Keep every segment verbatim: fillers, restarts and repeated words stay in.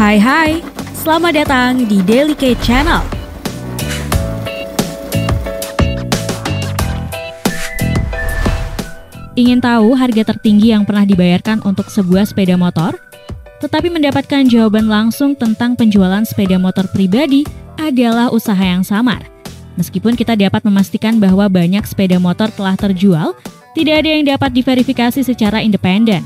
Hai hai, selamat datang di Daily K Channel. Ingin tahu harga tertinggi yang pernah dibayarkan untuk sebuah sepeda motor? Tetapi mendapatkan jawaban langsung tentang penjualan sepeda motor pribadi adalah usaha yang samar. Meskipun kita dapat memastikan bahwa banyak sepeda motor telah terjual, tidak ada yang dapat diverifikasi secara independen.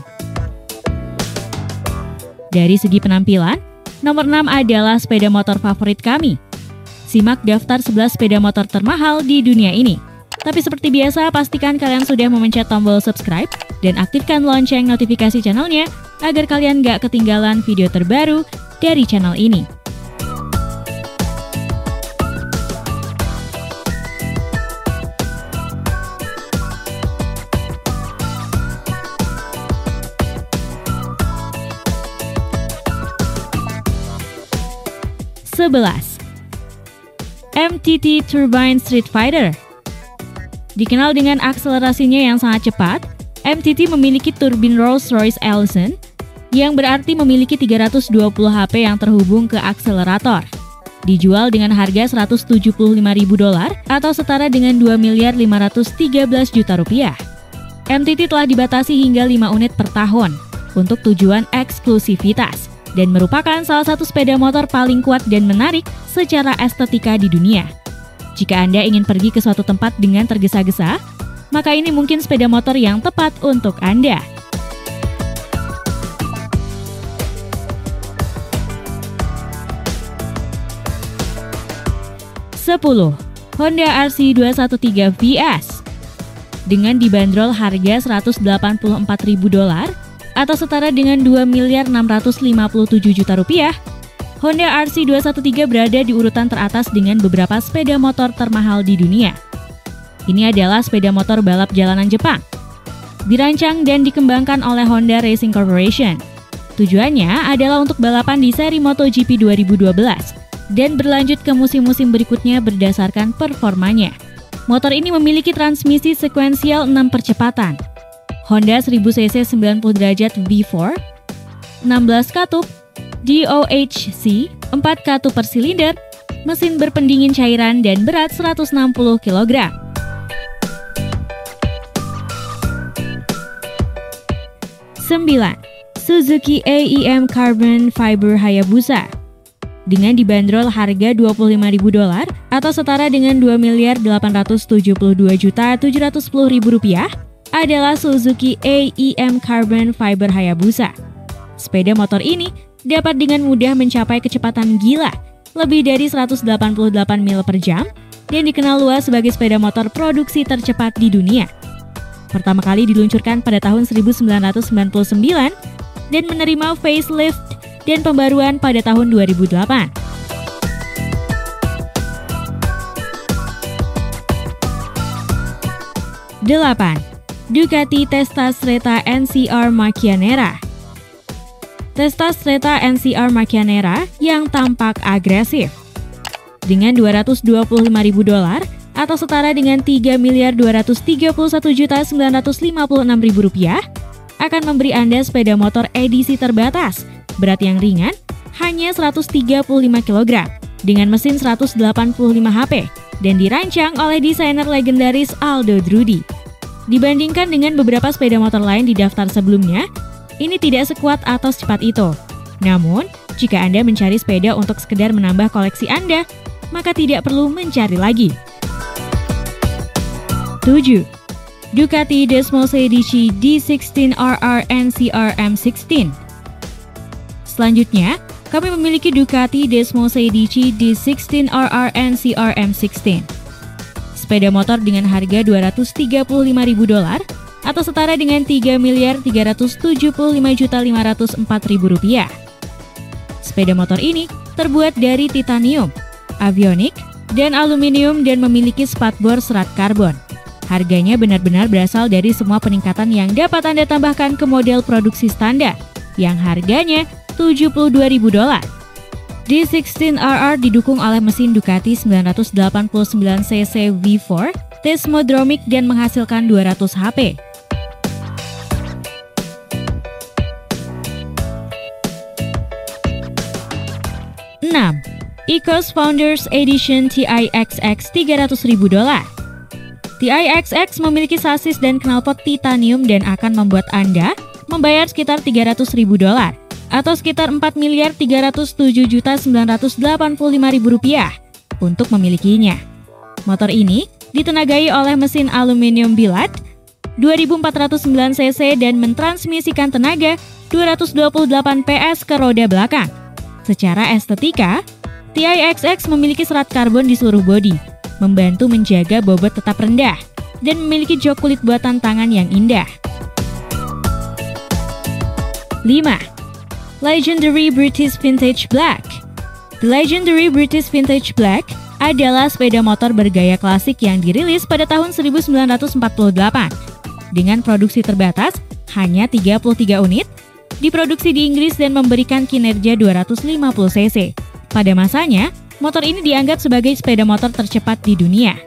Dari segi penampilan, nomor enam adalah sepeda motor favorit kami. Simak daftar sebelas sepeda motor termahal di dunia ini. Tapi seperti biasa, pastikan kalian sudah memencet tombol subscribe dan aktifkan lonceng notifikasi channelnya agar kalian gak ketinggalan video terbaru dari channel ini. sebelas. M T T Turbine Street Fighter. Dikenal dengan akselerasinya yang sangat cepat, M T T memiliki turbin Rolls-Royce Allison yang berarti memiliki tiga ratus dua puluh H P yang terhubung ke akselerator. Dijual dengan harga seratus tujuh puluh lima ribu dolar atau setara dengan dua miliar lima ratus tiga belas juta rupiah. M T T telah dibatasi hingga lima unit per tahun untuk tujuan eksklusivitas dan merupakan salah satu sepeda motor paling kuat dan menarik secara estetika di dunia. Jika Anda ingin pergi ke suatu tempat dengan tergesa-gesa, maka ini mungkin sepeda motor yang tepat untuk Anda. sepuluh. Honda R C dua satu tiga V S. Dengan dibanderol harga seratus delapan puluh empat ribu dolar atau setara dengan dua miliar enam ratus lima puluh tujuh juta rupiah, Honda R C dua satu tiga berada di urutan teratas dengan beberapa sepeda motor termahal di dunia. Ini adalah sepeda motor balap jalanan Jepang. Dirancang dan dikembangkan oleh Honda Racing Corporation. Tujuannya adalah untuk balapan di seri MotoGP dua ribu dua belas dan berlanjut ke musim-musim berikutnya berdasarkan performanya. Motor ini memiliki transmisi sekuensial enam percepatan, Honda seribu cc sembilan puluh derajat V empat, enam belas katup, D O H C, empat katup per silinder, mesin berpendingin cairan dan berat seratus enam puluh kilogram. sembilan. Suzuki A E M Carbon Fiber Hayabusa. Dengan dibanderol harga dua puluh lima ribu dolar atau setara dengan dua miliar delapan ratus tujuh puluh dua juta tujuh ratus sepuluh ribu rupiah, adalah Suzuki A E M Carbon Fiber Hayabusa. Sepeda motor ini dapat dengan mudah mencapai kecepatan gila lebih dari seratus delapan puluh delapan mil per jam dan dikenal luas sebagai sepeda motor produksi tercepat di dunia. Pertama kali diluncurkan pada tahun seribu sembilan ratus sembilan puluh sembilan dan menerima facelift dan pembaruan pada tahun dua ribu delapan. delapan. Ducati Testa Stretta N C R Macchianera. Testa Stretta N C R Macchianera yang tampak agresif. Dengan dua ratus dua puluh lima ribu dolar atau setara dengan tiga miliar dua ratus tiga puluh satu juta sembilan ratus lima puluh enam ribu rupiah, akan memberi Anda sepeda motor edisi terbatas, berat yang ringan, hanya seratus tiga puluh lima kilogram, dengan mesin seratus delapan puluh lima H P, dan dirancang oleh desainer legendaris Aldo Drudi. Dibandingkan dengan beberapa sepeda motor lain di daftar sebelumnya, ini tidak sekuat atau secepat itu. Namun, jika Anda mencari sepeda untuk sekedar menambah koleksi Anda, maka tidak perlu mencari lagi. tujuh. Ducati Desmo Sedici D enam belas R R N C R M enam belas. Selanjutnya, kami memiliki Ducati Desmo Sedici D enam belas R R N C R M enam belas. Sepeda motor dengan harga dua ratus tiga puluh lima ribu dolar atau setara dengan tiga miliar tiga ratus tujuh puluh lima juta lima ratus empat ribu rupiah. Sepeda motor ini terbuat dari titanium, avionik, dan aluminium dan memiliki spatbor serat karbon. Harganya benar-benar berasal dari semua peningkatan yang dapat Anda tambahkan ke model produksi standar, yang harganya tujuh puluh dua ribu dolar. D enam belas R R didukung oleh mesin Ducati sembilan ratus delapan puluh sembilan cc V empat, Tesmodromic dan menghasilkan dua ratus H P. enam. ECOS Founders Edition T I X X tiga ratus ribu dolar. T I X X memiliki sasis dan knalpot titanium dan akan membuat Anda membayar sekitar tiga ratus ribu dolar atau sekitar empat miliar tiga ratus tujuh juta sembilan ratus delapan puluh lima ribu rupiah untuk memilikinya. Motor ini ditenagai oleh mesin aluminium billet dua ribu empat ratus sembilan cc dan mentransmisikan tenaga dua ratus dua puluh delapan P S ke roda belakang. Secara estetika, T I X X memiliki serat karbon di seluruh bodi, membantu menjaga bobot tetap rendah, dan memiliki jok kulit buatan tangan yang indah. lima. Legendary British Vintage Black. The Legendary British Vintage Black adalah sepeda motor bergaya klasik yang dirilis pada tahun seribu sembilan ratus empat puluh delapan. Dengan produksi terbatas, hanya tiga puluh tiga unit, diproduksi di Inggris dan memberikan kinerja dua ratus lima puluh cc. Pada masanya, motor ini dianggap sebagai sepeda motor tercepat di dunia.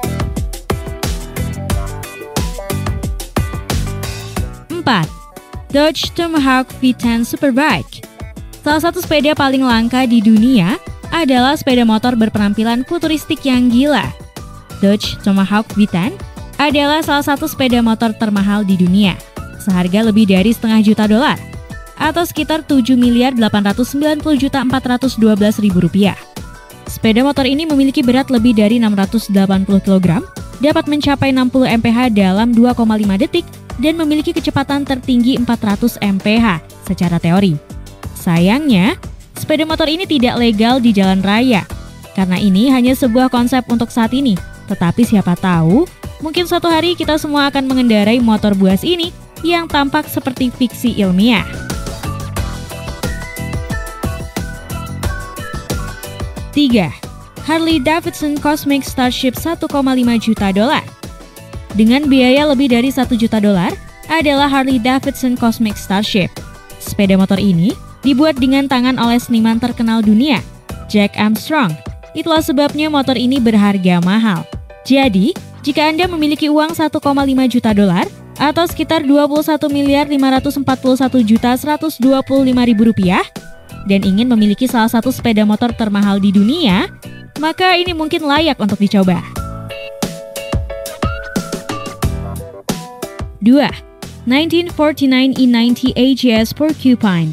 empat. Dodge Tomahawk V sepuluh Superbike. Salah satu sepeda paling langka di dunia adalah sepeda motor berpenampilan futuristik yang gila. Dodge Tomahawk V sepuluh adalah salah satu sepeda motor termahal di dunia, seharga lebih dari setengah juta dolar, atau sekitar tujuh miliar delapan ratus sembilan puluh juta empat ratus dua belas ribu rupiah. Sepeda motor ini memiliki berat lebih dari enam ratus delapan puluh kilogram, dapat mencapai enam puluh mile per jam dalam dua koma lima detik, dan memiliki kecepatan tertinggi empat ratus mile per jam secara teori. Sayangnya, sepeda motor ini tidak legal di jalan raya, karena ini hanya sebuah konsep untuk saat ini. Tetapi siapa tahu, mungkin suatu hari kita semua akan mengendarai motor buas ini yang tampak seperti fiksi ilmiah. tiga. Harley Davidson Cosmic Starship satu koma lima juta dolar. Dengan biaya lebih dari satu juta dolar adalah Harley Davidson Cosmic Starship. Sepeda motor ini dibuat dengan tangan oleh seniman terkenal dunia, Jack Armstrong. Itulah sebabnya motor ini berharga mahal. Jadi, jika Anda memiliki uang satu koma lima juta dolar atau sekitar dua puluh satu miliar lima ratus empat puluh satu juta seratus dua puluh lima ribu rupiah dan ingin memiliki salah satu sepeda motor termahal di dunia, maka ini mungkin layak untuk dicoba. dua. nineteen forty-nine E ninety A G S Porcupine.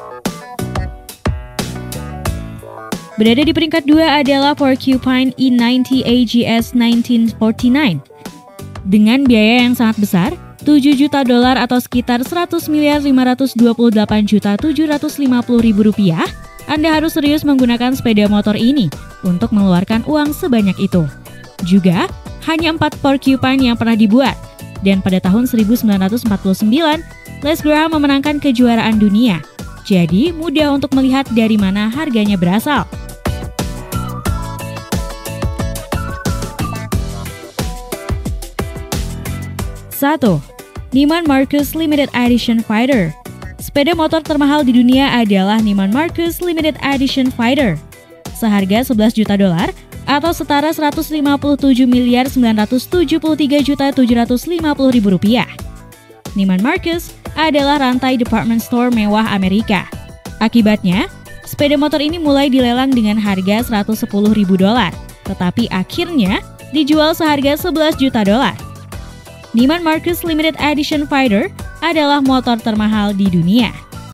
Berada di peringkat dua adalah Porcupine E ninety A G S nineteen forty-nine. Dengan biaya yang sangat besar, tujuh juta dolar atau sekitar seratus miliar lima ratus dua puluh delapan juta tujuh ratus lima puluh ribu rupiah, Anda harus serius menggunakan sepeda motor ini untuk mengeluarkan uang sebanyak itu. Juga, hanya empat Porcupine yang pernah dibuat, dan pada tahun seribu sembilan ratus empat puluh sembilan, Les Graham memenangkan kejuaraan dunia. Jadi, mudah untuk melihat dari mana harganya berasal. satu. Neiman Marcus Limited Edition Fighter. Sepeda motor termahal di dunia adalah Neiman Marcus Limited Edition Fighter. Seharga sebelas juta dolar atau setara seratus lima puluh tujuh miliar sembilan ratus tujuh puluh tiga juta tujuh ratus lima puluh ribu rupiah. Neiman Marcus adalah rantai department store mewah Amerika. Akibatnya, sepeda motor ini mulai dilelang dengan harga seratus sepuluh ribu dolar, tetapi akhirnya dijual seharga sebelas juta dolar. Neiman Marcus Limited Edition Fighter adalah motor termahal di dunia.